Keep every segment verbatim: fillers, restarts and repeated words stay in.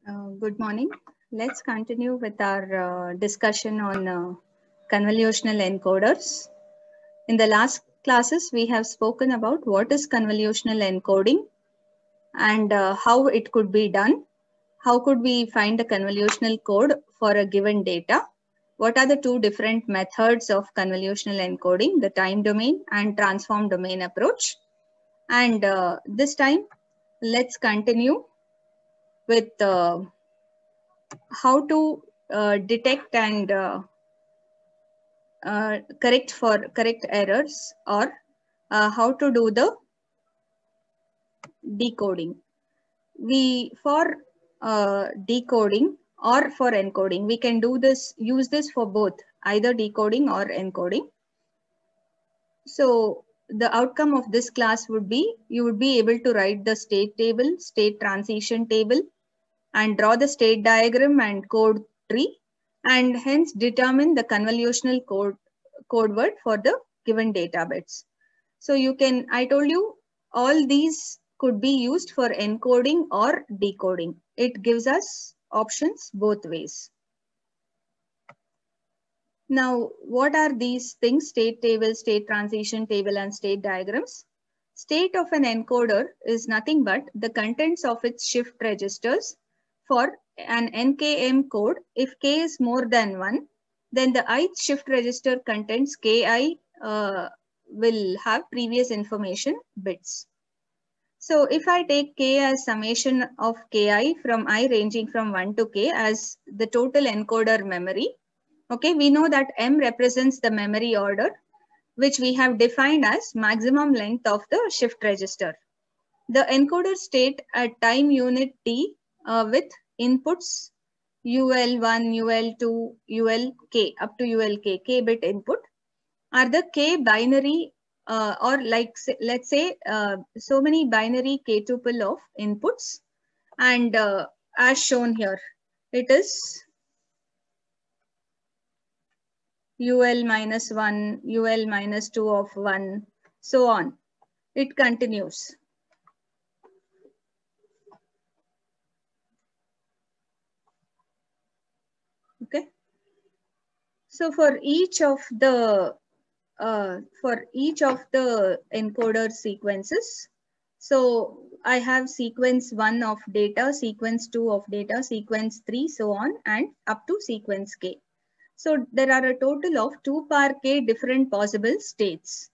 Uh, good morning. Let's continue with our uh, discussion on uh, convolutional encoders. In the last classes, we have spoken about what is convolutional encoding and uh, how it could be done. How could we find the convolutional code for a given data? What are the two different methods of convolutional encoding, the time domain and transform domain approach? And uh, this time, let's continue with uh, how to uh, detect and uh, uh, correct for correct errors, or uh, how to do the decoding. We for uh, decoding or for encoding, we can do this, use this for both, either decoding or encoding. So the outcome of this class would be, you would be able to write the state table, state transition table, and draw the state diagram and code tree, and hence determine the convolutional code code word for the given data bits. So you can, I told you, all these could be used for encoding or decoding. It gives us options both ways. Now, what are these things? State table, state transition table, and state diagrams. State of an encoder is nothing but the contents of its shift registers for an N K M code. If k is more than one, then the ith shift register contents ki uh, will have previous information bits. So if I take k as summation of ki from I ranging from one to k as the total encoder memory, okay, we know that M represents the memory order, which we have defined as maximum length of the shift register. The encoder state at time unit t uh, with inputs U L one, U L two, U L k, up to U L k, k bit input, are the k binary uh, or like say, let's say uh, so many binary k tuple of inputs, and uh, as shown here, it is U L minus one, U L minus two of one, so on. It continues. Okay. So for each of the uh, for each of the encoder sequences, so I have sequence one of data, sequence two of data, sequence three, so on, and up to sequence k. So there are a total of two power k different possible states.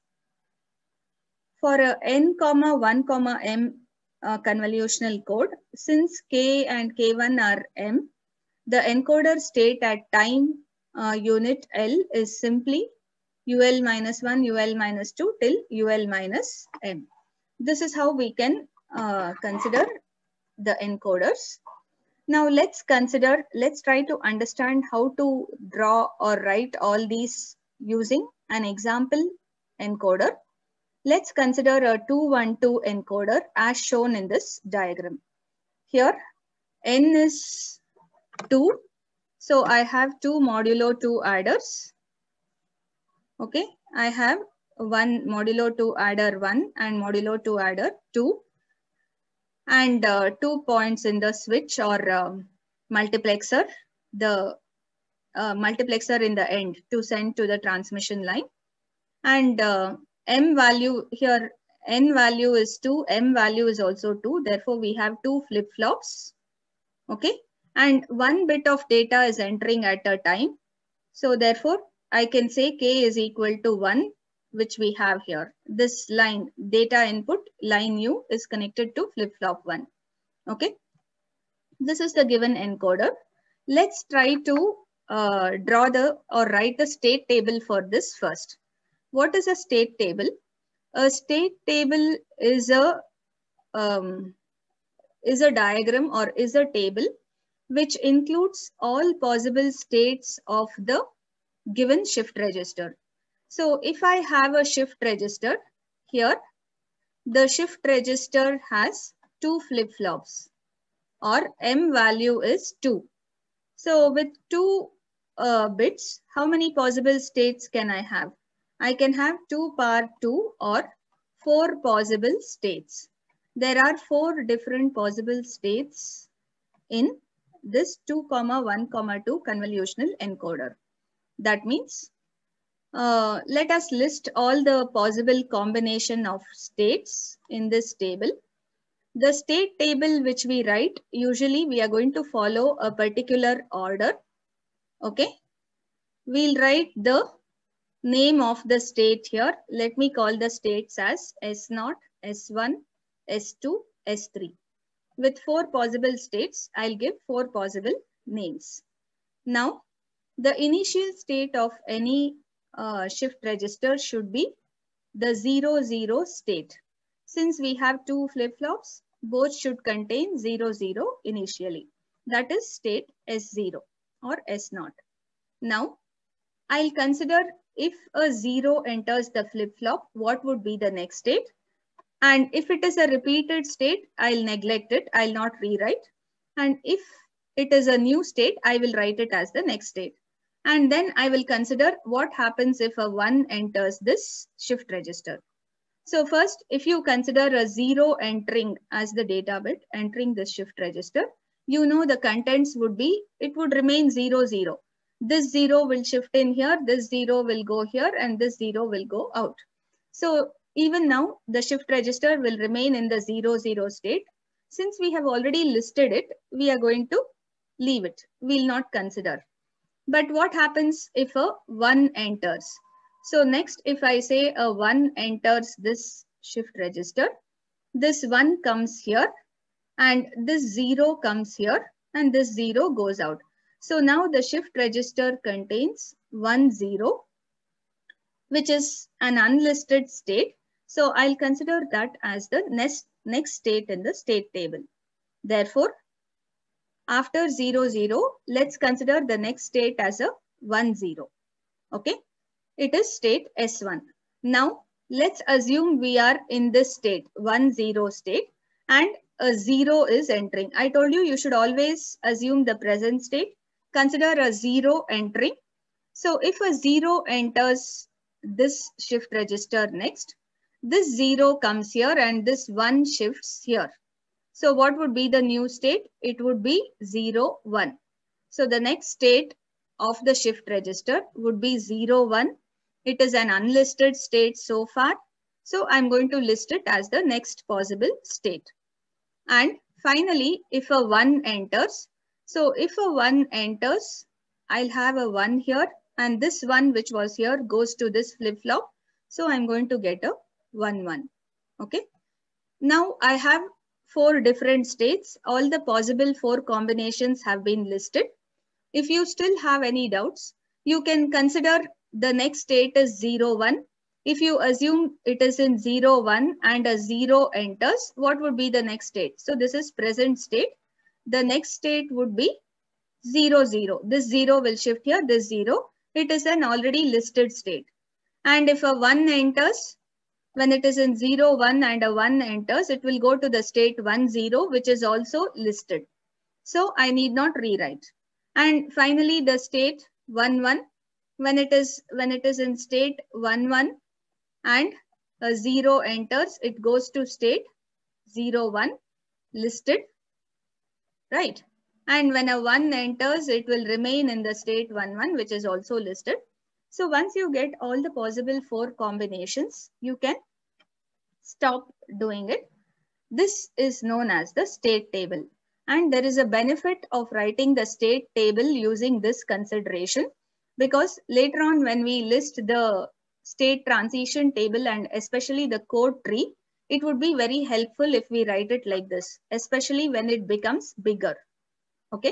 For a n comma one comma m uh, convolutional code, since k and k one are m, the encoder state at time uh, unit L is simply U L minus one, U L minus two till U L minus m. This is how we can uh, consider the encoders. Now let's consider, let's try to understand how to draw or write all these using an example encoder. Let's consider a two one two encoder as shown in this diagram. Here n is two, so I have two modulo two adders. Okay, I have one modulo two adder one and modulo two adder two, and uh, two points in the switch or um, multiplexer, the uh, multiplexer in the end to send to the transmission line. And uh, m value here, n value is two, m value is also two. Therefore, we have two flip-flops. Okay, and one bit of data is entering at a time. So therefore, I can say k is equal to one, which we have here. This line, data input, line u is connected to flip-flop one. Okay, this is the given encoder. Let's try to uh, draw the or write the state table for this first. What is a state table? A state table is a um, is a diagram or is a table which includes all possible states of the given shift register. So if I have a shift register here, the shift register has two flip-flops or m value is two. So with two uh, bits, how many possible states can I have? I can have two power two or four possible states. There are four different possible states in this two comma one comma two convolutional encoder. That means, uh, let us list all the possible combination of states in this table. The state table which we write, usually we are going to follow a particular order. Okay. We'll write the name of the state here. Let me call the states as S zero, S one, S two, S three. With four possible states, I'll give four possible names. Now, the initial state of any uh, shift register should be the zero zero state. Since we have two flip-flops, both should contain zero zero initially. That is state S zero or S zero. Now, I'll consider if a zero enters the flip-flop, what would be the next state? And if it is a repeated state, I'll neglect it. I'll not rewrite. And if it is a new state, I will write it as the next state. And then I will consider what happens if a one enters this shift register. So first, if you consider a zero entering as the data bit, entering this shift register, you know the contents would be, it would remain zero, zero. This zero will shift in here, this zero will go here, and this zero will go out. So even now, the shift register will remain in the zero, zero state. Since we have already listed it, we are going to leave it. We'll not consider. But what happens if a one enters? So next, if I say a one enters this shift register, this one comes here, and this zero comes here, and this zero goes out. So now the shift register contains one zero, which is an unlisted state. So I'll consider that as the next, next state in the state table. Therefore, after zero, zero, let's consider the next state as a one, zero. Okay, it is state S one. Now, let's assume we are in this state, one, zero state, and a zero is entering. I told you, you should always assume the present state. Consider a zero entering. So if a zero enters this shift register next, this zero comes here and this one shifts here. So what would be the new state? It would be zero, one. So the next state of the shift register would be zero, one. It is an unlisted state so far. So I'm going to list it as the next possible state. And finally, if a one enters, so if a one enters, I'll have a one here, and this one which was here goes to this flip-flop. So I'm going to get a one, one. Okay. Now I have four different states. All the possible four combinations have been listed. If you still have any doubts, you can consider the next state is zero, one. If you assume it is in zero, one and a zero enters, what would be the next state? So this is present state. The next state would be zero, zero. This zero will shift here, this zero. It is an already listed state. And if a one enters, when it is in zero, one and a one enters, it will go to the state one, zero, which is also listed. So I need not rewrite. And finally, the state one, one, when it is, when it is in state one, one and a zero enters, it goes to state zero, one, listed, right? And when a one enters, it will remain in the state one, one, which is also listed. So once you get all the possible four combinations, you can stop doing it. This is known as the state table. And there is a benefit of writing the state table using this consideration, because later on when we list the state transition table and especially the code tree, it would be very helpful if we write it like this, especially when it becomes bigger. Okay.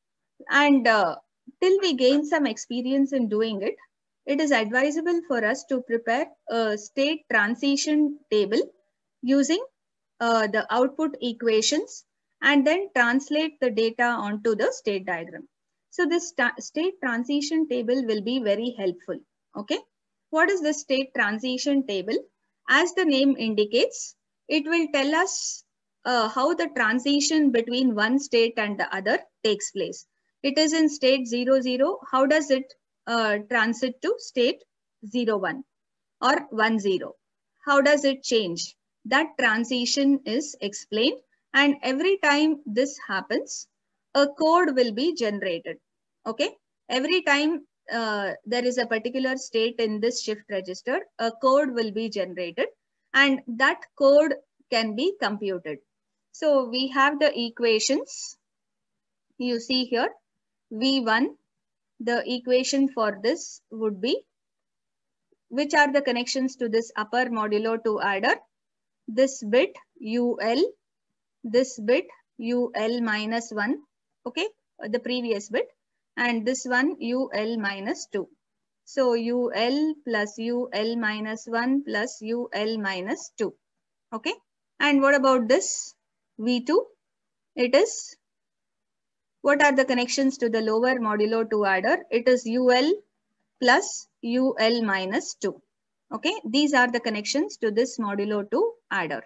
And uh, till we gain some experience in doing it, it is advisable for us to prepare a state transition table using uh, the output equations and then translate the data onto the state diagram. So this state transition table will be very helpful. Okay. What is the state transition table? As the name indicates, it will tell us uh, how the transition between one state and the other takes place. It is in state zero, zero. How does it uh, transit to state zero, one or one, zero? How does it change? That transition is explained. And every time this happens, a code will be generated. Okay. Every time uh, there is a particular state in this shift register, a code will be generated and that code can be computed. So we have the equations. You see here, V one, the equation for this would be, which are the connections to this upper modulo two adder? This bit U L, this bit U L minus one, okay, the previous bit, and this one U L minus two. So U L plus U L minus one plus U L minus two, okay. And what about this V two? It is, what are the connections to the lower modulo two adder? It is U L plus U L minus two. Okay, these are the connections to this modulo two adder.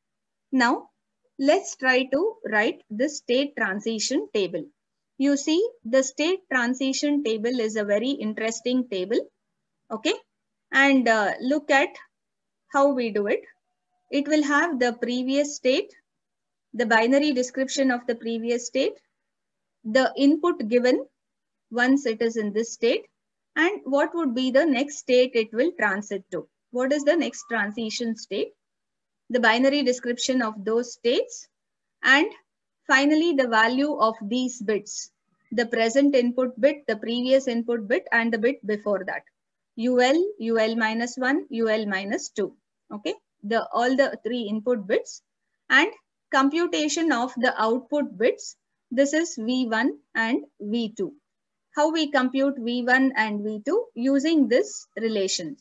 Now, let's try to write the state transition table. You see, the state transition table is a very interesting table. Okay, and uh, look at how we do it. It will have the previous state, the binary description of the previous state, the input given once it is in this state, and what would be the next state it will transit to. What is the next transition state? The binary description of those states, and finally the value of these bits, the present input bit, the previous input bit, and the bit before that. U L, U L minus one, U L minus two. Okay, the all the three input bits, and computation of the output bits. This is V one and V two. How we compute V one and V two? Using this relation.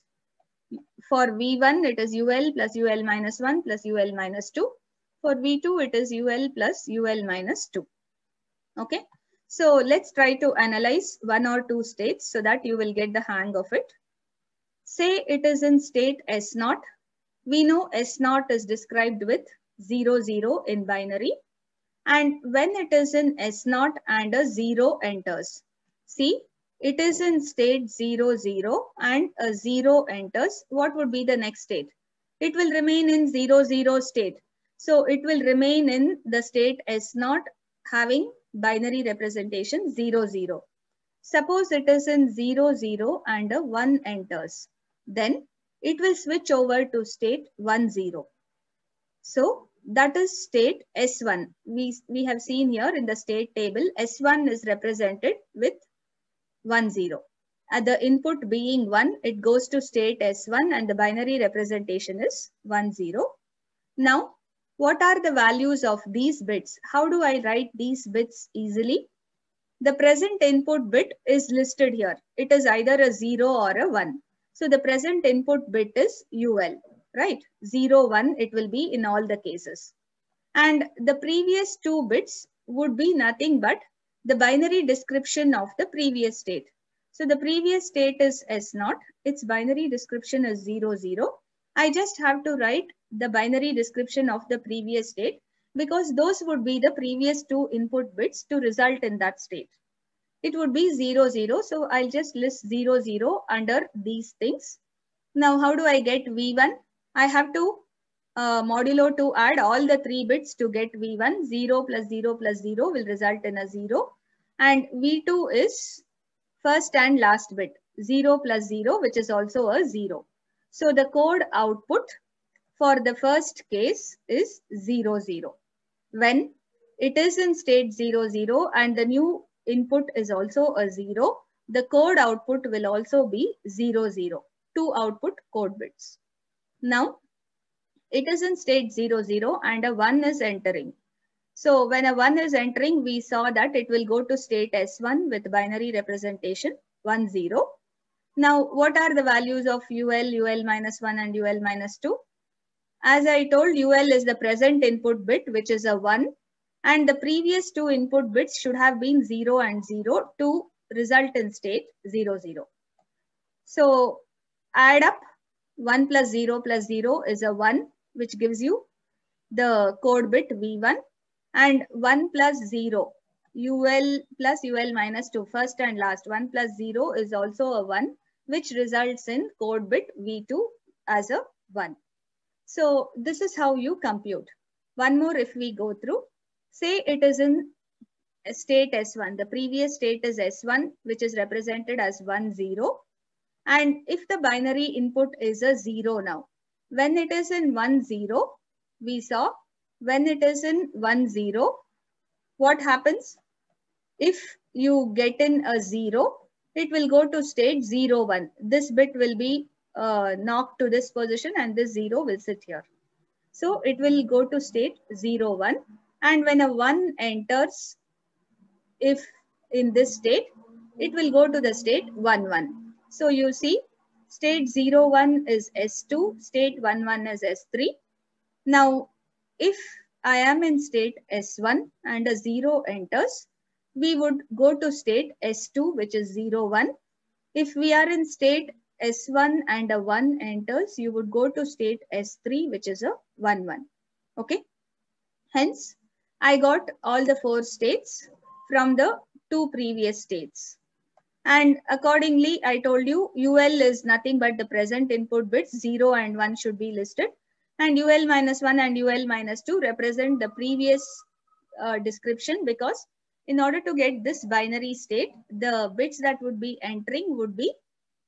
For V one, it is U L plus U L minus one plus U L minus two. For V two, it is U L plus U L minus two. Okay. So let's try to analyze one or two states so that you will get the hang of it. Say it is in state S naught. We know S naught is described with zero, zero in binary. And when it is in S naught and a zero enters. See, it is in state zero, zero and a zero enters. What would be the next state? It will remain in zero, zero state. So it will remain in the state S naught having binary representation zero, zero. Suppose it is in zero, zero and a one enters. Then it will switch over to state one, zero. So that is state S one. We, we have seen here in the state table, S one is represented with one, zero. At the input being one, it goes to state S one and the binary representation is one, zero. Now, what are the values of these bits? How do I write these bits easily? The present input bit is listed here. It is either a zero or a one. So the present input bit is U L, right? zero, one, it will be in all the cases. And the previous two bits would be nothing but the binary description of the previous state. So the previous state is S naught. Its binary description is zero, zero. I just have to write the binary description of the previous state because those would be the previous two input bits to result in that state. It would be zero, zero. So I'll just list zero, zero under these things. Now, how do I get V one? I have to uh, modulo to add all the three bits to get V one. zero plus zero plus zero will result in a zero. And V two is first and last bit. zero plus zero, which is also a zero. So the code output for the first case is zero, zero. When it is in state zero, zero and the new input is also a zero, the code output will also be zero, zero. Two output code bits. Now, it is in state zero, zero and a one is entering. So when a one is entering, we saw that it will go to state S one with binary representation one, zero. Now, what are the values of U L, U L minus one and U L minus two? As I told, U L is the present input bit, which is a one. And the previous two input bits should have been zero and zero to result in state zero, zero. So add up one plus zero plus zero is a one, which gives you the code bit V one. And one plus zero, U L plus U L minus two, first and last, one plus zero is also a one, which results in code bit V two as a one. So this is how you compute. One more if we go through. Say it is in state S one. The previous state is S one, which is represented as one, zero. And if the binary input is a zero now, when it is in one, zero, we saw when it is in one, zero, what happens? If you get in a zero, it will go to state zero, one. This bit will be uh, knocked to this position and this zero will sit here. So it will go to state zero, one. And when a one enters, if in this state, it will go to the state one, one. So you see state zero, one is S two, state one, one is S three. Now, if I am in state S one and a zero enters, we would go to state S two, which is zero, one. If we are in state S one and a one enters, you would go to state S three, which is a one, one. Okay. Hence, I got all the four states from the two previous states. And accordingly, I told you U L is nothing but the present input bits, zero and one should be listed. And U L minus one and U L minus two represent the previous uh, description, because in order to get this binary state, the bits that would be entering would be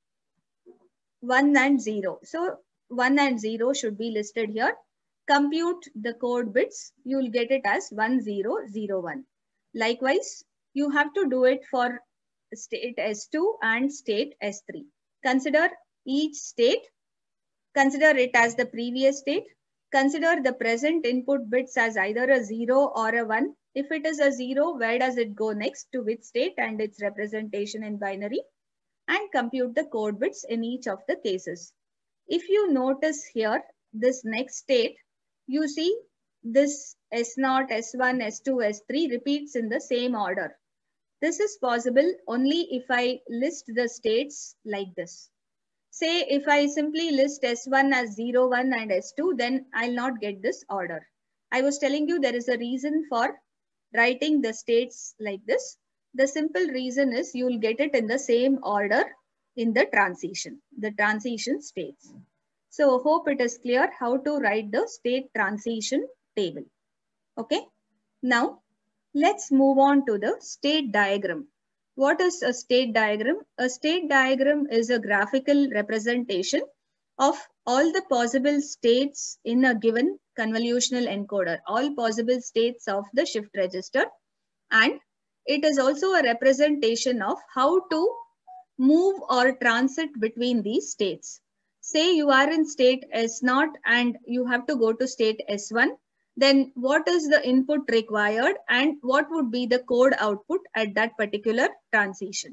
one and zero. So one and zero should be listed here. Compute the code bits, you will get it as one, zero, zero, one. Likewise, you have to do it for state S two and state S three. Consider each state, consider it as the previous state. Consider the present input bits as either a zero or a one. If it is a zero, where does it go next, to which state and its representation in binary, and compute the code bits in each of the cases. If you notice here, this next state, you see this S zero, S one, S two, S three repeats in the same order. This is possible only if I list the states like this. Say if I simply list S one as zero, one and S two, then I'll not get this order. I was telling you there is a reason for writing the states like this. The simple reason is you will get it in the same order in the transition, the transition states. So hope it is clear how to write the state transition table. Okay. Now let's move on to the state diagram. What is a state diagram? A state diagram is a graphical representation of all the possible states in a given convolutional encoder, all possible states of the shift register. And it is also a representation of how to move or transit between these states. Say you are in state S zero and you have to go to state S one. Then what is the input required and what would be the code output at that particular transition?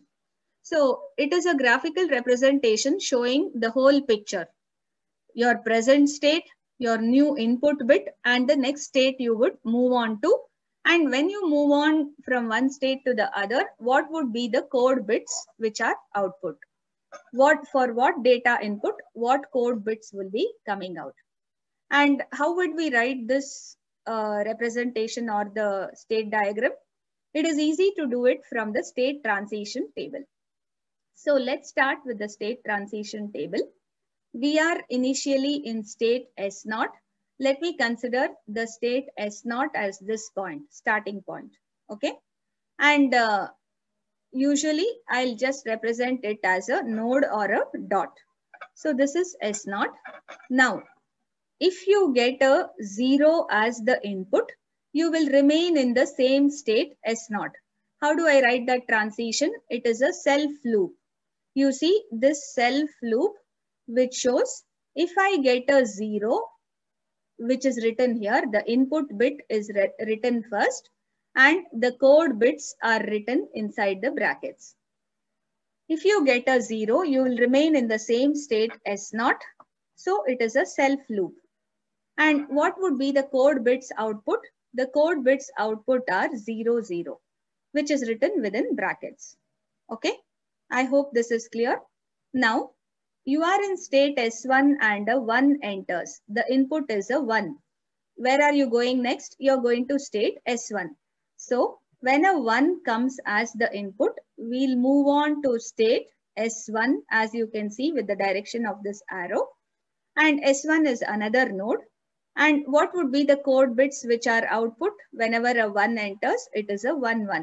So it is a graphical representation showing the whole picture. Your present state, your new input bit, and the next state you would move on to. And when you move on from one state to the other, what would be the code bits which are output? What for what data input, what code bits will be coming out? And how would we write this uh, representation or the state diagram? It is easy to do it from the state transition table. So let's start with the state transition table. We are initially in state S zero. Let me consider the state S zero as this point, starting point. Okay. And uh, usually I'll just represent it as a node or a dot. So this is S zero. Now, if you get a zero as the input, you will remain in the same state S zero. How do I write that transition? It is a self loop. You see this self loop which shows if I get a zero, which is written here, the input bit is written first and the code bits are written inside the brackets. If you get a zero, you will remain in the same state S zero. So it is a self loop. And what would be the code bits output? The code bits output are zero, zero, which is written within brackets. Okay. I hope this is clear. Now, you are in state S one and a one enters. The input is a one. Where are you going next? You're going to state S one. So when a one comes as the input, we'll move on to state S one, as you can see with the direction of this arrow. And S one is another node. And what would be the code bits which are output? Whenever a one enters, it is a one, one.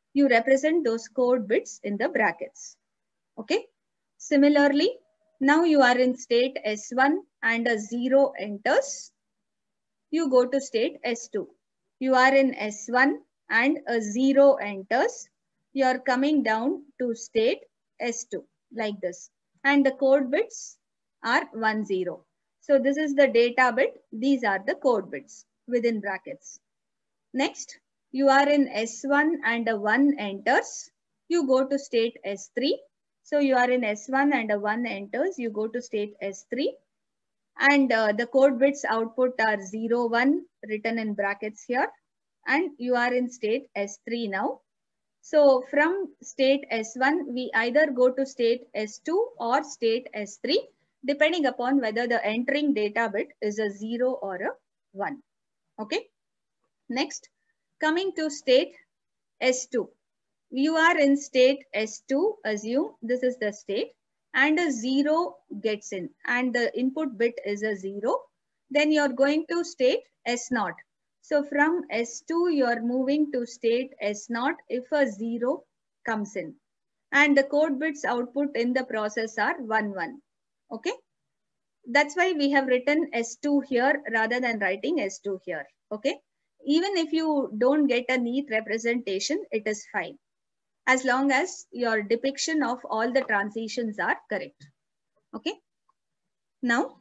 you represent those code bits in the brackets. Okay. Similarly, now you are in state S one and a zero enters. You go to state S two. You are in S one and a zero enters. You are coming down to state S two like this. And the code bits are one, zero. So this is the data bit. These are the code bits within brackets. Next, you are in S one and a one enters. You go to state S three. So you are in S one and a one enters. You go to state S three. And uh, the code bits output are zero, one written in brackets here. And you are in state S three now. So from state S one, we either go to state S two or state S three, depending upon whether the entering data bit is a zero or a one. Okay. Next, coming to state S two. You are in state S two, assume this is the state, and a zero gets in and the input bit is a zero. Then you're going to state S zero. So from S two, you're moving to state S zero if a zero comes in. And the code bits output in the process are one, one. Okay. That's why we have written S two here rather than writing S two here. Okay. Even if you don't get a neat representation, it is fine, as long as your depiction of all the transitions are correct. Okay. Now,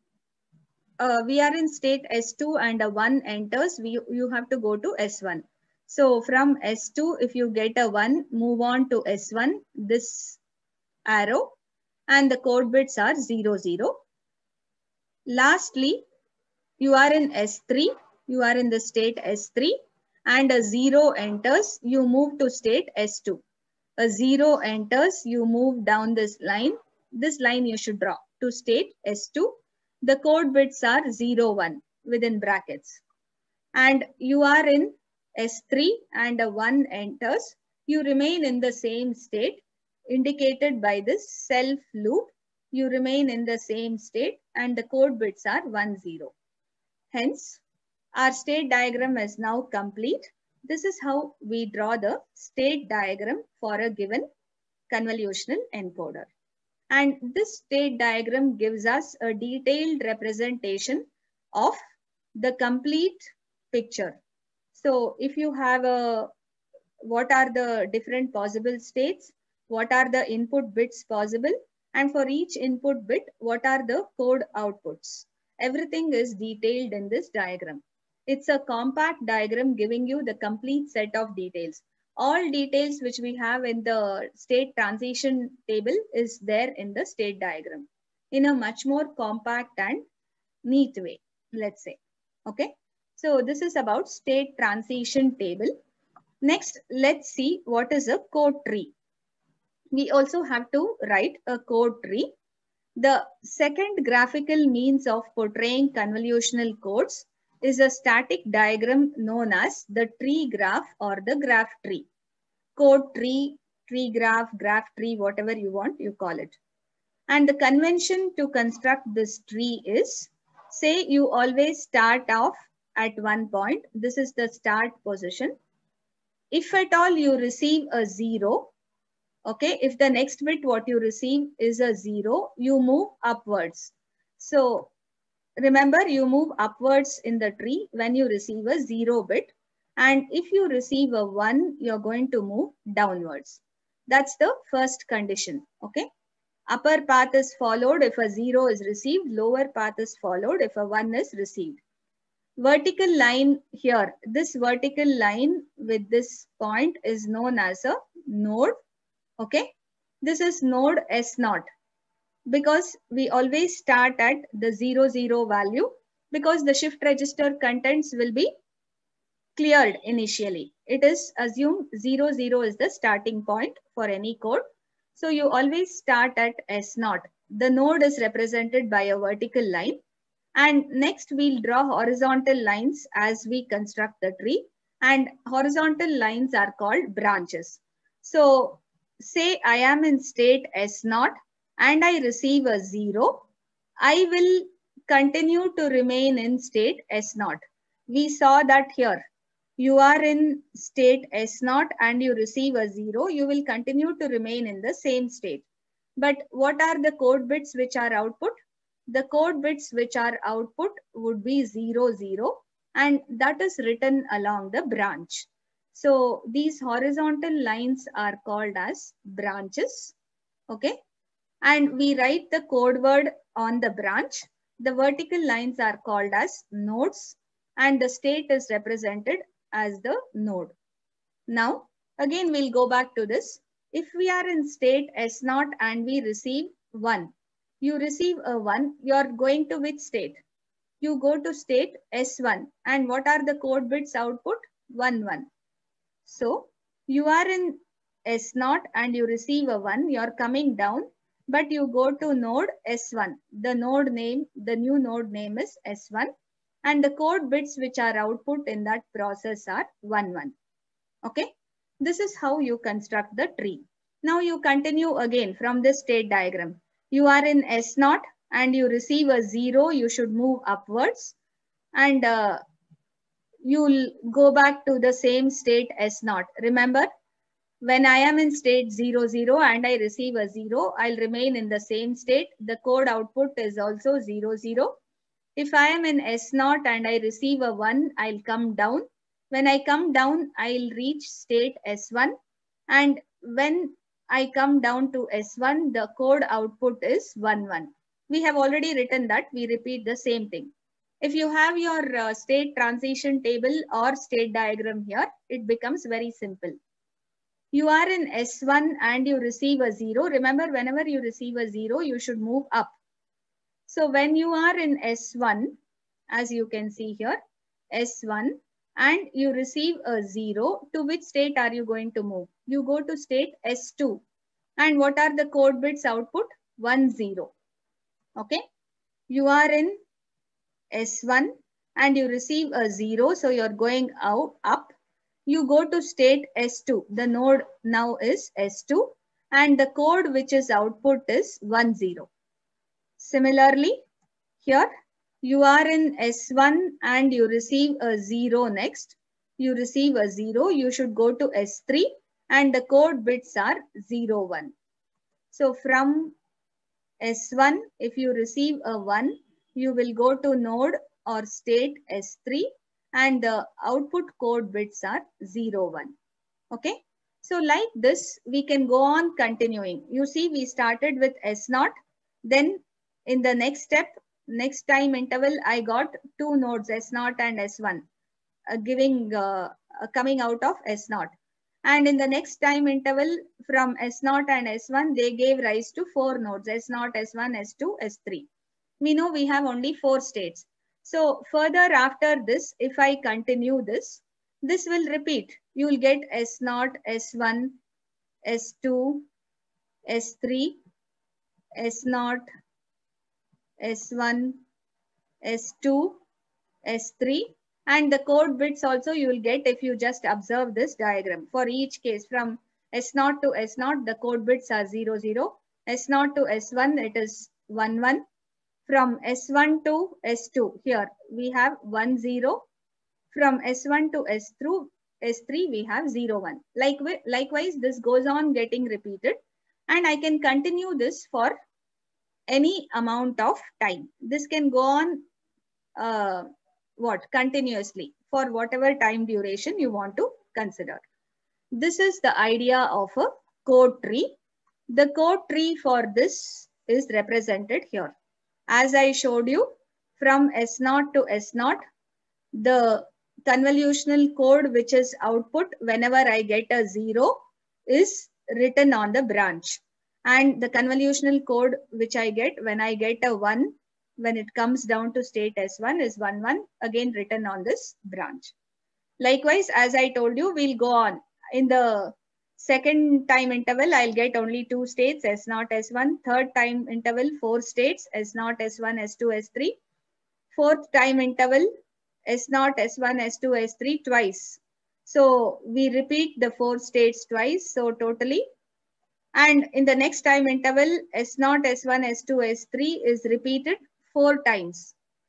uh, we are in state S two and a one enters. We, you have to go to S one. So from S two, if you get a one, move on to S one, this arrow, and the code bits are zero, zero. Lastly, you are in S three. You are in the state S three and a zero enters, you move to state S two. A zero enters, you move down this line. This line you should draw to state S two. The code bits are zero, one within brackets. And you are in S three and a one enters. You remain in the same state indicated by this self loop. You remain in the same state and the code bits are one, zero. Hence, our state diagram is now complete. This is how we draw the state diagram for a given convolutional encoder. And this state diagram gives us a detailed representation of the complete picture. So if you have a, what are the different possible states, what are the input bits possible, and for each input bit, what are the code outputs? Everything is detailed in this diagram. It's a compact diagram giving you the complete set of details. All details which we have in the state transition table is there in the state diagram in a much more compact and neat way, let's say. Okay. So this is about state transition table. Next, let's see what is a code tree. We also have to write a code tree. The second graphical means of portraying convolutional codes is a static diagram known as the tree graph or the graph tree. Code tree, tree graph, graph tree, whatever you want, you call it. And the convention to construct this tree is, say you always start off at one point. This is the start position. If at all you receive a zero, okay, if the next bit what you receive is a zero, you move upwards. So remember, you move upwards in the tree when you receive a zero bit. And if you receive a one, you're going to move downwards. That's the first condition. Okay. Upper path is followed if a zero is received. Lower path is followed if a one is received. Vertical line here. This vertical line with this point is known as a node. Okay. This is node S zero. Because we always start at the zero, zero value, because the shift register contents will be cleared initially. It is assumed zero, zero is the starting point for any code. So you always start at S zero. The node is represented by a vertical line. And next we'll draw horizontal lines as we construct the tree. And horizontal lines are called branches. So say I am in state S zero. And I receive a zero, I will continue to remain in state S zero. We saw that here. you are in state S naught and you receive a zero, you will continue to remain in the same state. But what are the code bits which are output? The code bits which are output would be zero, zero, and that is written along the branch. So these horizontal lines are called as branches, okay? And we write the code word on the branch. The vertical lines are called as nodes, and the state is represented as the node. Now, again, we'll go back to this. If we are in state S naught and we receive one, you receive a one, you're going to which state? You go to state S one. And what are the code bits output? one, one. So, you are in S naught and you receive a one, you're coming down, but you go to node S one. The node name, the new node name is S one. And the code bits which are output in that process are one, one. Okay, this is how you construct the tree. Now you continue again from this state diagram. You are in S naught and you receive a zero, you should move upwards and uh, you'll go back to the same state S naught. Remember, when I am in state zero, zero and I receive a zero, I'll remain in the same state. The code output is also zero, zero. If I am in S naught and I receive a one, I'll come down. When I come down, I'll reach state S one. And when I come down to S one, the code output is one, one. We have already written that. We repeat the same thing. If you have your uh, state transition table or state diagram here, it becomes very simple. You are in S one and you receive a zero. Remember, whenever you receive a zero, you should move up. So when you are in S one, as you can see here, S one, and you receive a zero, to which state are you going to move? You go to state S two. And what are the code bits output? one, zero. Okay. You are in S one and you receive a zero. So you're going out up. You go to state S two. The node now is S two. And the code which is output is one, zero. Similarly, here you are in S one and you receive a zero next. You receive a zero. You should go to S three and the code bits are zero, one. So from S one, if you receive a one, you will go to node or state S three and the output code bits are zero, one. Okay. So like this, we can go on continuing. You see, we started with S naught. Then in the next step, next time interval, I got two nodes, S naught and S one, uh, giving, uh, uh, coming out of S naught. And in the next time interval from S naught and S one, they gave rise to four nodes, S naught, S one, S two, S three. We know we have only four states. So further after this, if I continue this, this will repeat. You will get S naught, S one, S two, S three, S naught, S one, S two, S three. And the code bits also you will get if you just observe this diagram. For each case from S naught to S naught, the code bits are zero, zero. S naught to S one, it is one, one. From S one to S two, here we have one, zero. From S one to S two, S three, we have zero, one. Like, likewise, this goes on getting repeated. And I can continue this for any amount of time. This can go on uh, what continuously for whatever time duration you want to consider. This is the idea of a code tree. The code tree for this is represented here. As I showed you, from S naught to S naught, the convolutional code which is output whenever I get a zero is written on the branch. And the convolutional code which I get when I get a one, when it comes down to state S one is one, one, again written on this branch. Likewise, as I told you, we'll go on. In the second time interval, I'll get only two states, S naught, S one. Third time interval, four states, S naught, S one, S two, S three. Fourth time interval, S naught, S one, S two, S three twice. So we repeat the four states twice. So totally. And in the next time interval, S naught, S one, S two, S three is repeated four times.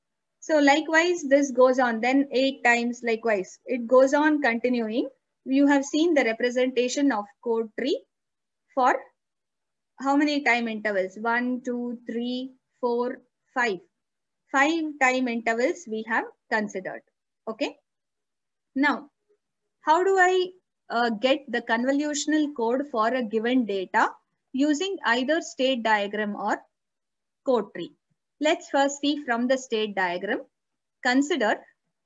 So likewise, this goes on, then eight times likewise. It goes on continuing. You have seen the representation of code tree for how many time intervals? One, two, three, four, five. Five time intervals we have considered. Okay. Now, how do I uh, get the convolutional code for a given data using either state diagram or code tree? Let's first see from the state diagram. Consider,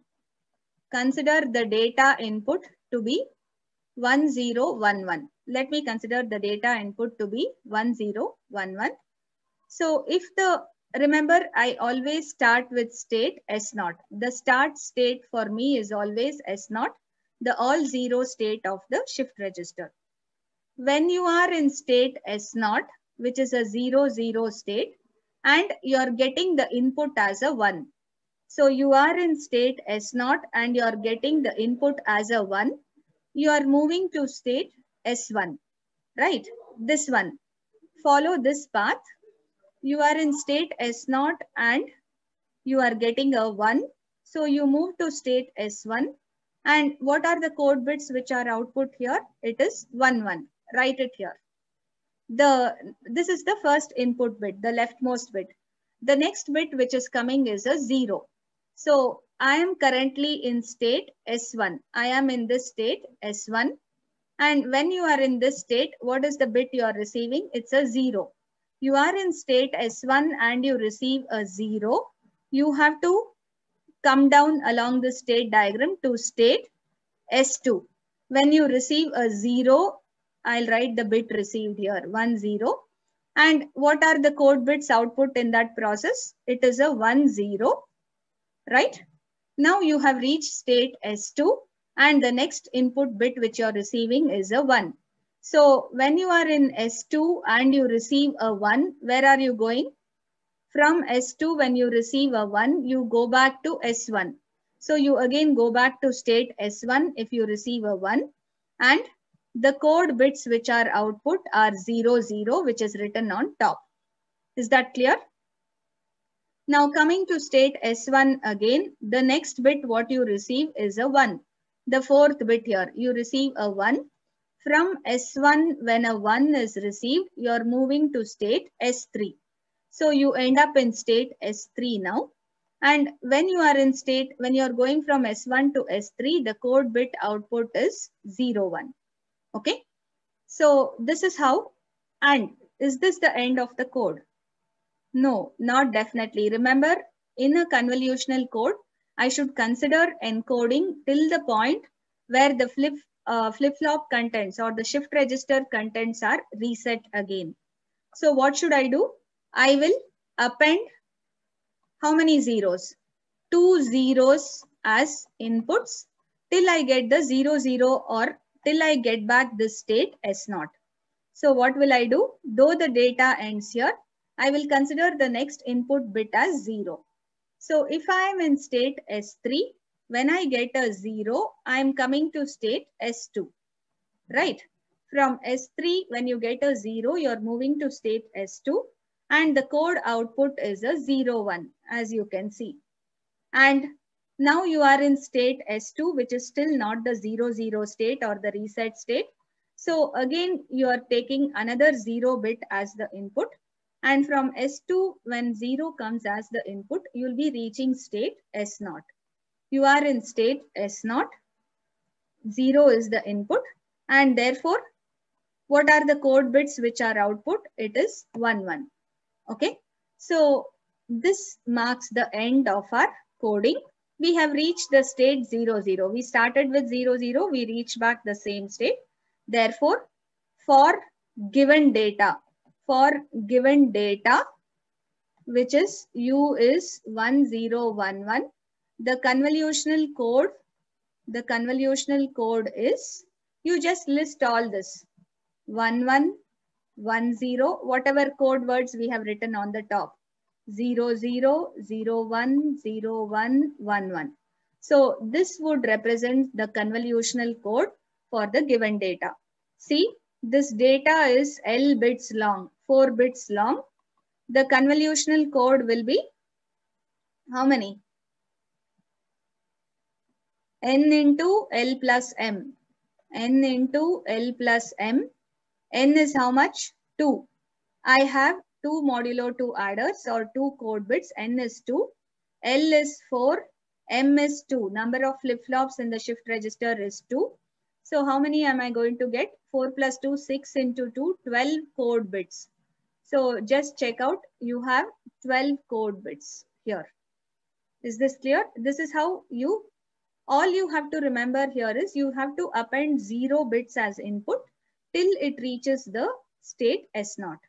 consider the data input to be one zero one one. Let me consider the data input to be one zero one one. So if the, remember, I always start with state S naught. The start state for me is always S naught, the all zero state of the shift register. When you are in state S naught, which is a zero zero state, and you're getting the input as a one. So you are in state S naught and you're getting the input as a one. You are moving to state S one, right? This one. Follow this path. You are in state S naught and you are getting a one. So you move to state S one. And what are the code bits which are output here? It is one one. Write it here. The, this is the first input bit, the leftmost bit. The next bit which is coming is a zero. So I am currently in state S one. I am in this state S one. And when you are in this state, what is the bit you are receiving? It's a zero. You are in state S one and you receive a zero. You have to come down along the state diagram to state S two. When you receive a zero, I'll write the bit received here, one zero. And what are the code bits output in that process? It is a one zero, right? Now you have reached state S two and the next input bit which you're receiving is a one. So when you are in S two and you receive a one, where are you going? From S two, when you receive a one, you go back to S one. So you again go back to state S one if you receive a one. And the code bits which are output are zero, zero, which is written on top. Is that clear? Now coming to state S one again, the next bit what you receive is a one. The fourth bit here, you receive a one. From S one, when a one is received, you are moving to state S three. So you end up in state S three now. And when you are in state, when you are going from S one to S three, the code bit output is zero one. Okay. So this is how, and is this the end of the code? No, not definitely. Remember, in a convolutional code, I should consider encoding till the point where the flip uh, flip-flop contents or the shift register contents are reset again. So what should I do? I will append how many zeros? Two zeros as inputs till I get the zero, zero or till I get back this state S naught. So what will I do? Though the data ends here, I will consider the next input bit as zero. So if I am in state S three, when I get a zero, I am coming to state S two, right? From S three, when you get a zero, you're moving to state S two and the code output is a zero one, as you can see. And now you are in state S two, which is still not the zero, zero state or the reset state. So again, you are taking another zero bit as the input. And from S two, when zero comes as the input, you'll be reaching state S naught. You are in state S naught, zero is the input. And therefore, what are the code bits which are output? It is one one. Okay. So this marks the end of our coding. We have reached the state zero, zero. We started with zero, zero. We reached back the same state. Therefore, for given data, for given data, which is U is one zero one one, the convolutional code, the convolutional code is, you just list all this, one one, one zero, whatever code words we have written on the top, zero zero, zero one, zero one, one one. So this would represent the convolutional code for the given data. See, this data is L bits long, four bits long. The convolutional code will be how many? n into L plus M. N into L plus M. N is how much? two. I have two modulo two adders or two code bits. N is two. L is four. M is two. Number of flip-flops in the shift register is two. So how many am I going to get? four plus two, six into two, twelve code bits. So just check out, you have twelve code bits here. Is this clear? This is how you, all you have to remember here is you have to append zero bits as input till it reaches the state S naught.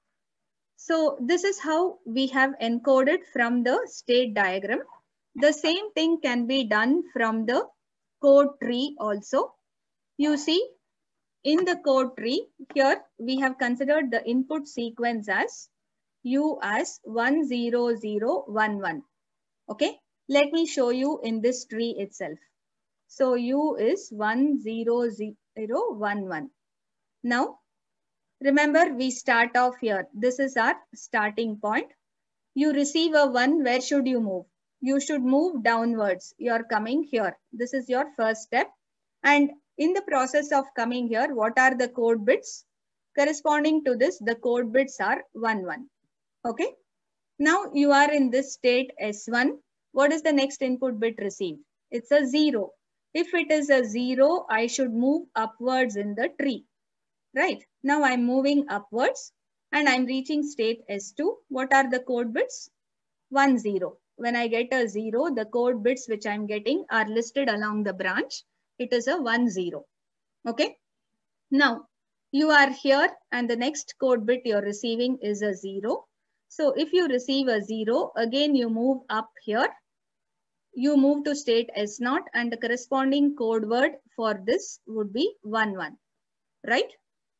So this is how we have encoded from the state diagram. The same thing can be done from the code tree also. You see, in the code tree, here we have considered the input sequence as U as one zero zero one one. Okay, let me show you in this tree itself. So U is one zero zero one one. Now, remember we start off here. This is our starting point. You receive a one, where should you move? You should move downwards. You are coming here. This is your first step. And in the process of coming here, what are the code bits? Corresponding to this, the code bits are one one. Okay. Now you are in this state S one. What is the next input bit received? It's a zero. If it is a zero, I should move upwards in the tree. Right. Now I'm moving upwards and I'm reaching state S two. What are the code bits? one, zero. When I get a zero, the code bits which I'm getting are listed along the branch. It is a one, zero. Okay. Now you are here and the next code bit you're receiving is a zero. So if you receive a zero, again you move up here. You move to state S naught and the corresponding code word for this would be one, one. Right?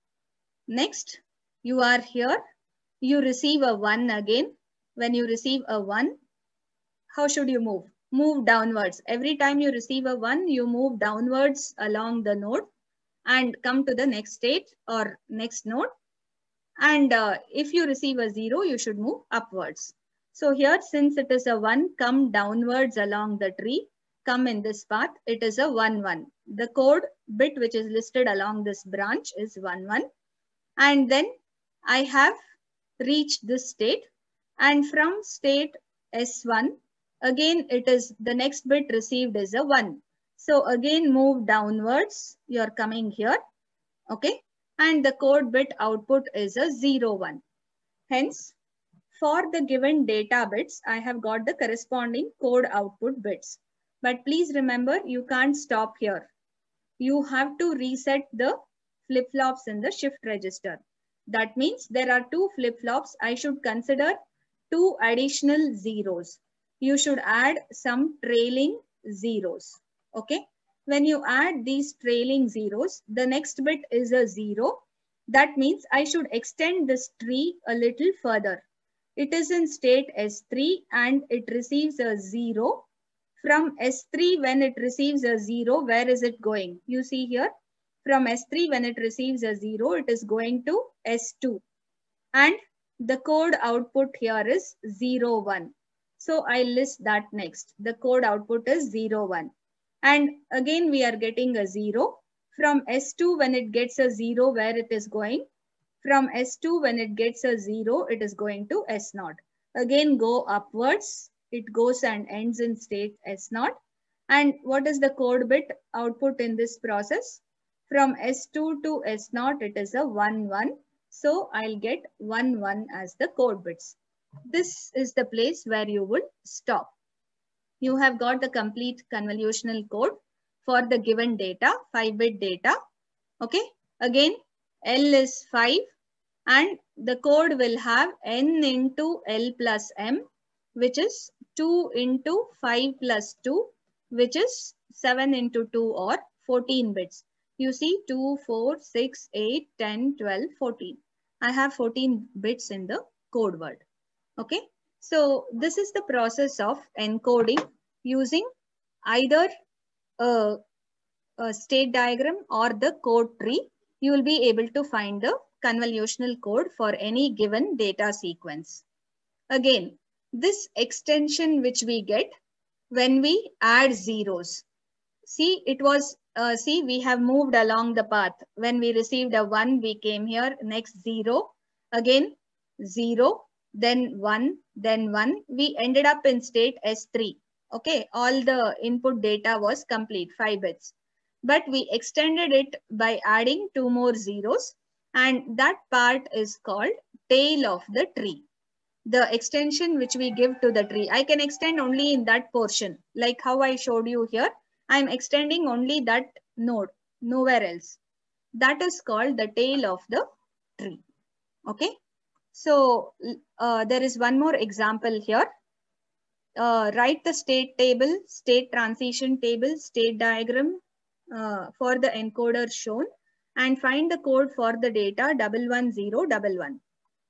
Next, you are here. You receive a one again. When you receive a one, how should you move? Move downwards. Every time you receive a one, you move downwards along the node and come to the next state or next node. And uh, if you receive a zero, you should move upwards. So here, since it is a one, come downwards along the tree, come in this path, it is a one, one. The code bit which is listed along this branch is one, one. And then I have reached this state. And from state S one, again, it is the next bit received is a one. So again, move downwards. You're coming here. Okay. And the code bit output is a zero, one. Hence, for the given data bits, I have got the corresponding code output bits. But please remember, you can't stop here. You have to reset the flip-flops in the shift register. That means there are two flip-flops. I should consider two additional zeros. You should add some trailing zeros. Okay. When you add these trailing zeros, the next bit is a zero. That means I should extend this tree a little further. It is in state S three and it receives a zero. From S three, when it receives a zero, where is it going? You see here, from S three, when it receives a zero, it is going to S two. And the code output here is zero, one. So I list that next. The code output is zero, one. And again, we are getting a zero. From S two, when it gets a zero, where it is going? From S two, when it gets a zero, it is going to S naught. Again, go upwards. It goes and ends in state S naught. And what is the code bit output in this process? From S two to S naught, it is a one, one. So I'll get one, one as the code bits. This is the place where you would stop. You have got the complete convolutional code for the given data, five bit data. Okay. Again, L is five and the code will have N into L plus M, which is two into five plus two, which is seven into two or fourteen bits. You see two, four, six, eight, ten, twelve, fourteen. I have fourteen bits in the code word. Okay. So this is the process of encoding using either a, a state diagram or the code tree. You will be able to find the convolutional code for any given data sequence. Again, this extension which we get when we add zeros. see, it was, uh, see, we have moved along the path. When we received a one, we came here, next zero, again zero, then one, then one. We ended up in state S three. Okay, all the input data was complete, five bits. But we extended it by adding two more zeros, and that part is called tail of the tree. The extension which we give to the tree. I can extend only in that portion, like how I showed you here. I'm extending only that node, nowhere else. That is called the tail of the tree. Okay. So uh, there is one more example here. Uh, write the state table, state transition table, state diagram uh, for the encoder shown, and find the code for the data one one zero one one.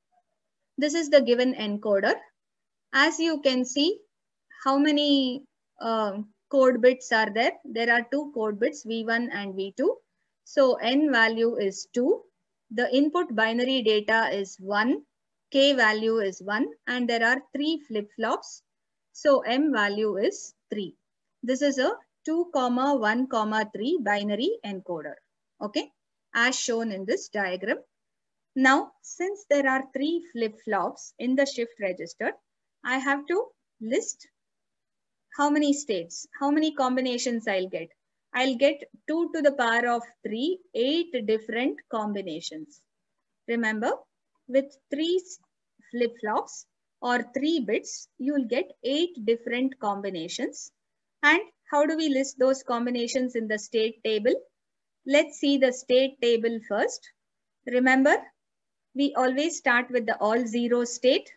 This is the given encoder. As you can see, how many uh, code bits are there? There are two code bits, V one and V two. So N value is two. The input binary data is one. K value is one. And there are three flip-flops. So M value is three. This is a two, one, three binary encoder. Okay, as shown in this diagram. Now, since there are three flip-flops in the shift register, I have to list how many states, how many combinations I'll get. I'll get two to the power of three, eight different combinations. Remember, with three flip-flops or three bits, you'll get eight different combinations. And how do we list those combinations in the state table? Let's see the state table first. Remember, we always start with the all zero state.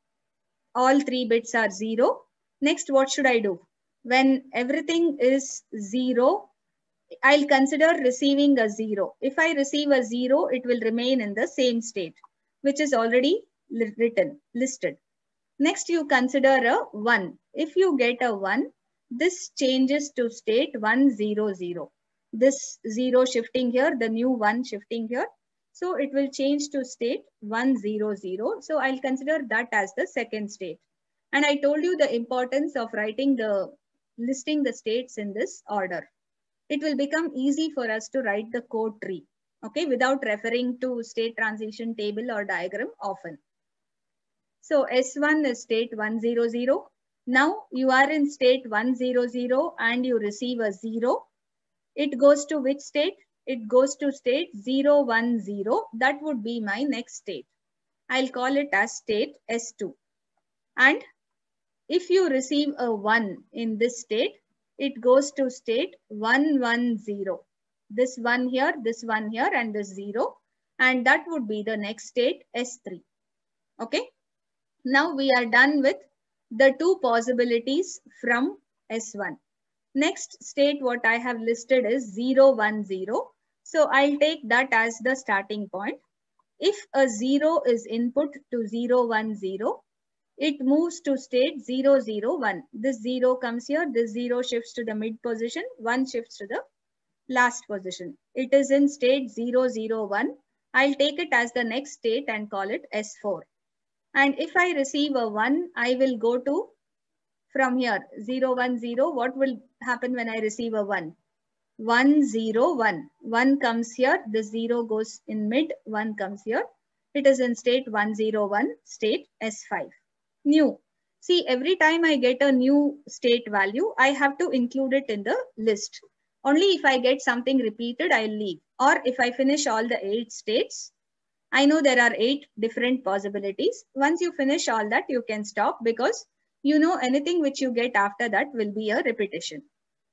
All three bits are zero. Next, what should I do? When everything is zero, I'll consider receiving a zero. If I receive a zero, it will remain in the same state, which is already written, listed. Next, you consider a one. If you get a one, this changes to state one zero zero. This zero shifting here, the new one shifting here. So it will change to state one zero zero. So I'll consider that as the second state. And I told you the importance of writing the, listing the states in this order. It will become easy for us to write the code tree, okay, without referring to state transition table or diagram often. So S one is state one zero zero. Now you are in state one zero zero and you receive a zero. It goes to which state? It goes to state zero one zero. That would be my next state. I'll call it as state S two. And if you receive a one in this state, it goes to state one one zero. This one here, this one here, and this zero. And that would be the next state S three. Okay. Now we are done with the two possibilities from S one. Next state what I have listed is zero one zero. So I'll take that as the starting point. If a zero is input to zero one zero, it moves to state zero zero one. This zero comes here, this zero shifts to the mid position, one shifts to the last position. It is in state zero zero one. I'll take it as the next state and call it S four. And if I receive a one, I will go to, from here, zero one zero. What will happen when I receive a one? one zero one. one comes here, the zero goes in mid, one comes here. It is in state one zero one, state S five. New. See, every time I get a new state value, I have to include it in the list. Only if I get something repeated, I'll leave. Or if I finish all the eight states, I know there are eight different possibilities. Once you finish all that, you can stop because you know anything which you get after that will be a repetition.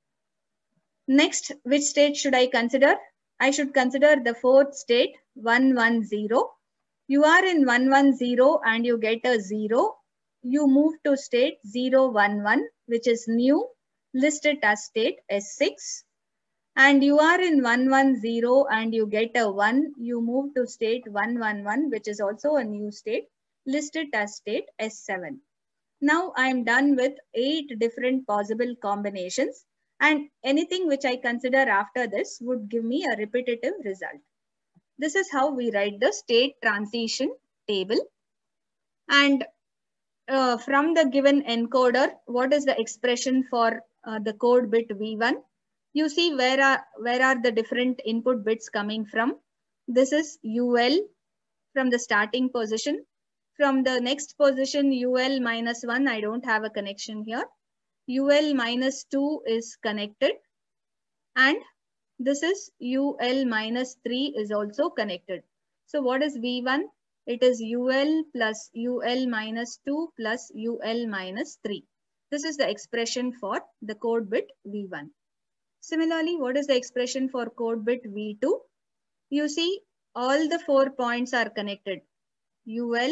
Next, which state should I consider? I should consider the fourth state, one one zero. You are in one one zero and you get a zero. You move to state zero one one, which is new, listed as state S six. And you are in one one zero and you get a one, you move to state one one one, which is also a new state, listed as state S seven. Now I am done with eight different possible combinations, and anything which I consider after this would give me a repetitive result. This is how we write the state transition table. And uh, from the given encoder, what is the expression for uh, the code bit V one? You see where are, where are the different input bits coming from. This is U L from the starting position. From the next position, U L minus one, I don't have a connection here. U L minus two is connected. And this is U L minus three is also connected. So what is V one? It is U L plus U L minus two plus U L minus three. This is the expression for the code bit V one. Similarly, what is the expression for code bit V two? You see all the four points are connected. U L,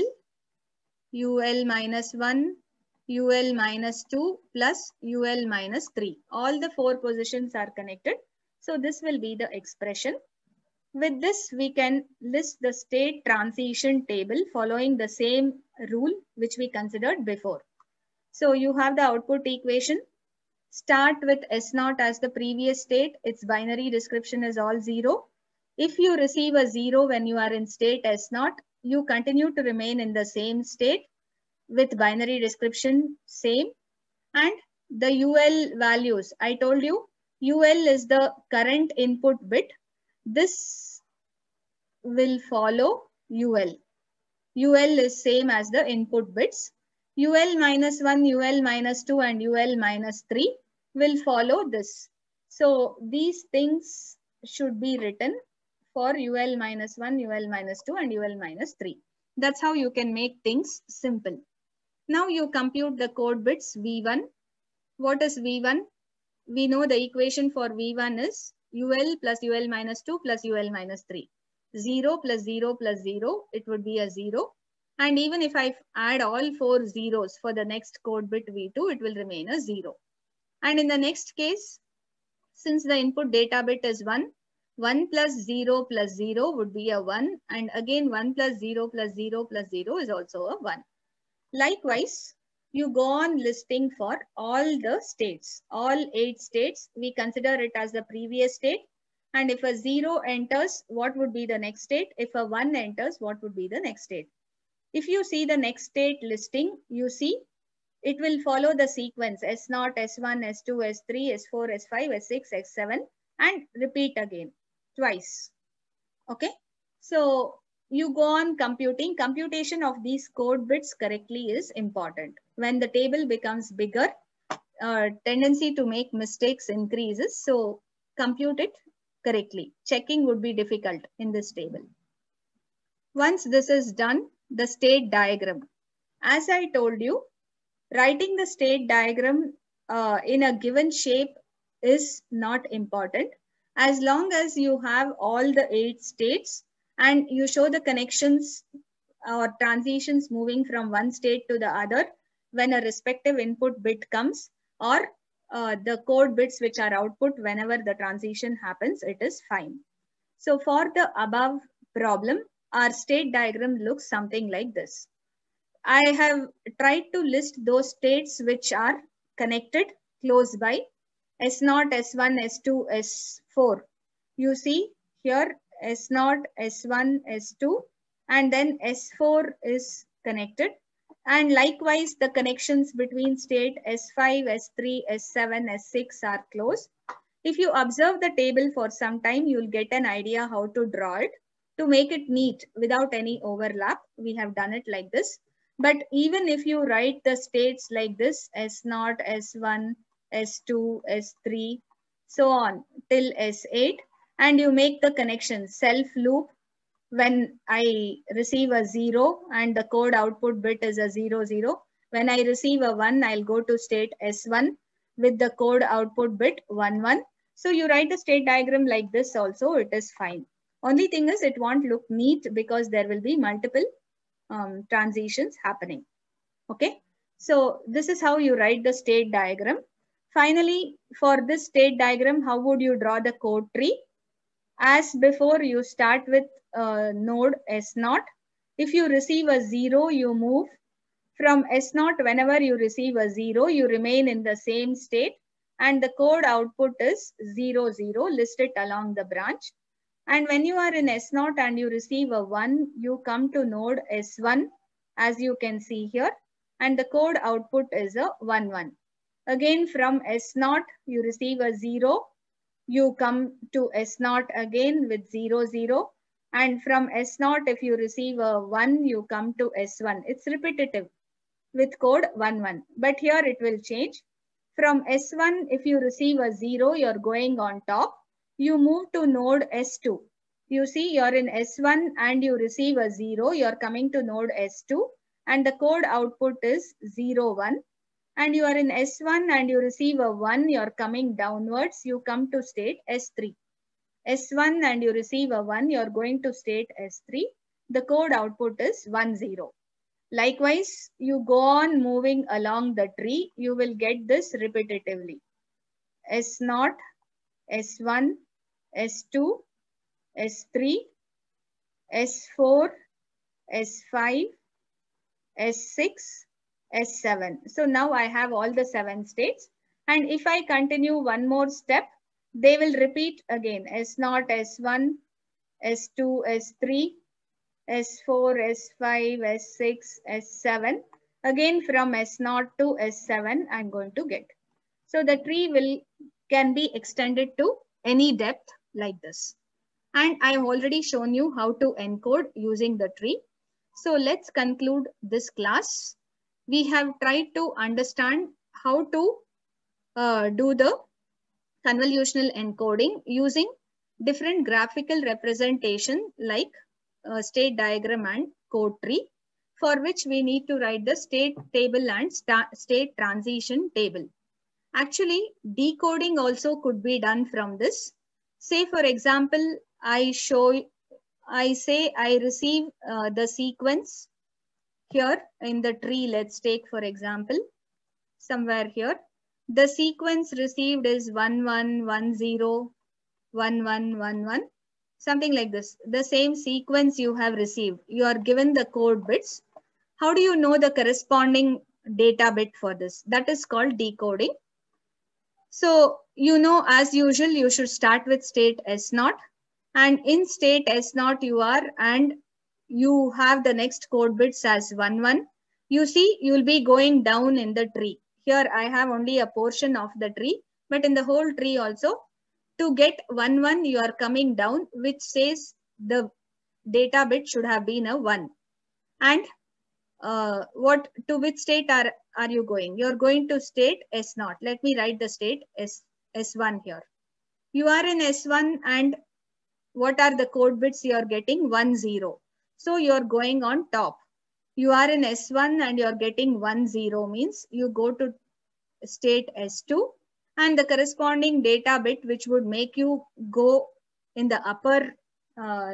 U L minus one, U L minus two plus U L minus three. All the four positions are connected. So this will be the expression. With this, we can list the state transition table following the same rule which we considered before. So you have the output equation. Start with S naught as the previous state. Its binary description is all zero. If you receive a zero when you are in state S naught, you continue to remain in the same state with binary description same. And the U L values, I told you, U L is the current input bit. This will follow U L. U L is same as the input bits. U L minus one, U L minus two and U L minus three will follow this. So these things should be written for U L minus one, U L minus two and U L minus three. That's how you can make things simple. Now you compute the code bits V one. What is V one? We know the equation for V one is U L plus U L minus two plus U L minus three. zero plus zero plus zero, it would be a zero. And even if I add all four zeros for the next code bit V two, it will remain a zero. And in the next case, since the input data bit is one, one plus zero plus zero would be a one. And again, one plus zero plus zero plus zero is also a one. Likewise, you go on listing for all the states, all eight states. We consider it as the previous state. And if a zero enters, what would be the next state? If a one enters, what would be the next state? If you see the next state listing, you see it will follow the sequence S zero, S one, S two, S three, S four, S five, S six, S seven, and repeat again twice. Okay. So you go on computing. Computation of these code bits correctly is important. When the table becomes bigger, uh, tendency to make mistakes increases. So compute it correctly. Checking would be difficult in this table. Once this is done, the state diagram. As I told you, writing the state diagram uh, in a given shape is not important. As long as you have all the eight states and you show the connections or transitions moving from one state to the other when a respective input bit comes, or uh, the code bits which are output whenever the transition happens, it is fine. So for the above problem, our state diagram looks something like this. I have tried to list those states which are connected close by. S zero, S one, S two, S four. You see here S zero, S one, S two, and then S four is connected. And likewise, the connections between state S five, S three, S seven, S six are close. If you observe the table for some time, you'll get an idea how to draw it. To make it neat without any overlap, we have done it like this. But even if you write the states like this, S zero, S one, S two, S three, so on till S eight, and you make the connection self loop when I receive a zero and the code output bit is a zero, zero. When I receive a one, I'll go to state S one with the code output bit one, one. So you write the state diagram like this also, it is fine. Only thing is it won't look neat because there will be multiple um, transitions happening. Okay. So this is how you write the state diagram. Finally, for this state diagram, how would you draw the code tree? As before, you start with uh, node S zero. If you receive a zero, you move from S zero. Whenever you receive a zero, you remain in the same state and the code output is zero, zero, listed along the branch. And when you are in S zero and you receive a one, you come to node S one, as you can see here, and the code output is a one, one. Again, from S zero, you receive a zero. you come to S naught again with zero, zero. And from S naught, if you receive a one, you come to S one. It's repetitive with code one, one. But here it will change. From S one, if you receive a zero, you're going on top. You move to node S two. You see, you're in S one and you receive a zero, you're coming to node S two. And the code output is zero, one. And you are in S one and you receive a one, you're coming downwards, you come to state S three. S one and you receive a one, you're going to state S three. The code output is one, zero. Likewise, you go on moving along the tree, you will get this repetitively. S naught, S one, S two, S three, S four, S five, S six, S seven. So now I have all the seven states. And if I continue one more step, they will repeat again. S naught, S one, S two, S three, S four, S five, S six, S seven. Again from S naught to S seven, I'm going to get. So the tree will can be extended to any depth like this. And I have already shown you how to encode using the tree. So let's conclude this class. We have tried to understand how to uh, do the convolutional encoding using different graphical representation like uh, state diagram and code tree, for which we need to write the state table and state transition table. Actually, decoding also could be done from this. Say, for example, I show, I say I receive uh, the sequence here in the tree. Let's take, for example, somewhere here. The sequence received is one, one, one, zero, one, one, one, one, something like this. The same sequence you have received. You are given the code bits. How do you know the corresponding data bit for this? That is called decoding. So, you know, as usual, you should start with state S naught. And in state S naught you are, and you have the next code bits as one, one. You see, you will be going down in the tree. Here I have only a portion of the tree, but in the whole tree also, to get one, one, you are coming down, which says the data bit should have been a one. And uh, what to which state are, are you going? You're going to state S naught. Let me write the state S, S1 here. You are in S one and what are the code bits you are getting? one, zero. So you're going on top. You are in S one and you're getting one, zero means you go to state S two and the corresponding data bit which would make you go in the upper, uh,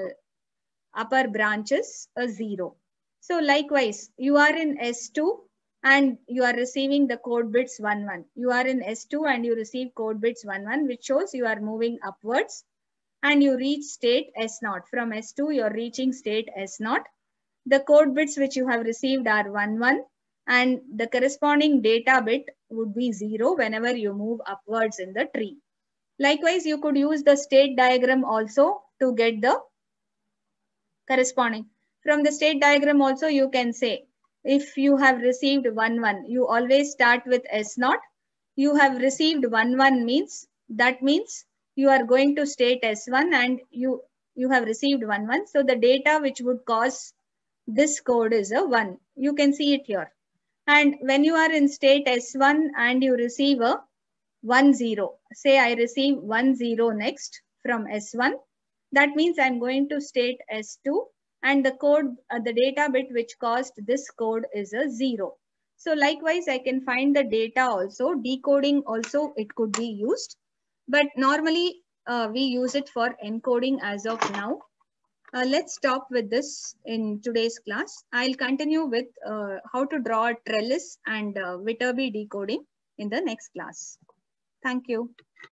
upper branches a zero. So likewise, you are in S two and you are receiving the code bits one, one. You are in S two and you receive code bits one, one, which shows you are moving upwards and you reach state S naught. From S two, you are reaching state S naught. The code bits which you have received are one, one and the corresponding data bit would be zero whenever you move upwards in the tree. Likewise, you could use the state diagram also to get the corresponding. From the state diagram also you can say, if you have received one, one, you always start with S naught. You have received one, one means, that means you are going to state S one and you, you have received one, one. So the data which would cause this code is a one. You can see it here. And when you are in state S one and you receive a one, zero, say I receive one, zero next from S one. That means I'm going to state S two and the code, uh, the data bit which caused this code is a zero. So likewise, I can find the data also. Decoding also it could be used, but normally uh, we use it for encoding as of now. Uh, let's stop with this in today's class. I'll continue with uh, how to draw a trellis and uh, Viterbi decoding in the next class. Thank you.